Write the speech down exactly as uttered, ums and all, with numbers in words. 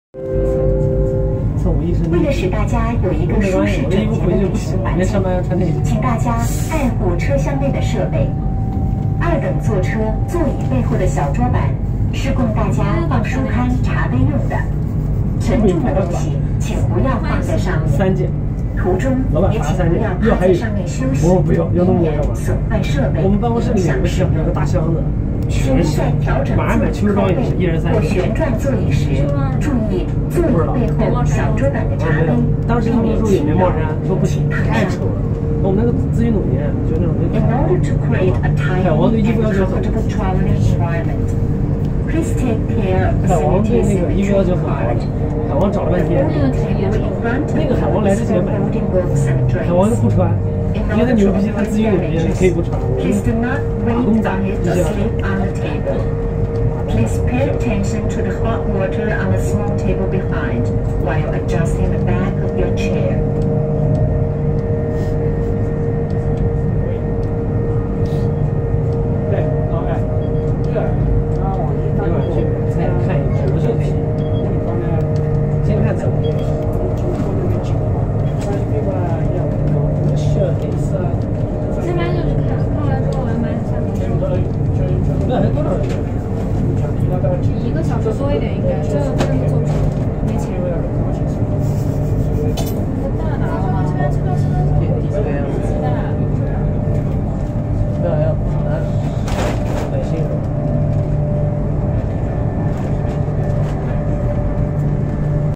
为了使大家有一个舒适整洁的旅行环境，请大家爱护车厢内的设备。二等座车座椅背后的小桌板是供大家放书刊、茶杯用的。沉重的东西请不要放在上面。 三件。 途中也请不要趴在上面休息，以免损坏设备。 我们办公室里有个箱，有个大箱子。 请在调整座椅靠背或旋转座椅时，注意座椅背后小桌板的茶杯，避免气味说不行，太臭了。我们那个咨询总监就那种那个。 In order to create a tidy and comfortable traveling environment, please take care of facilities in the train car. 海王找了半天，那个海王来之前买，海王不穿。 因为他牛逼，他咨询总监可以不穿。打工仔这些。 Please pay attention to the hot water on the small table behind while adjusting the back of your chair.